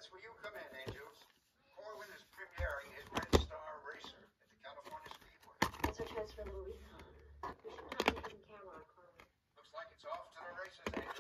That's where you come in, Angels. Corwin is premiering his Red Star Racer at the California Speedway. That's our chance for a little recon. We shouldn't have any hidden camera on Corwin. Looks like it's off to the races, Angels.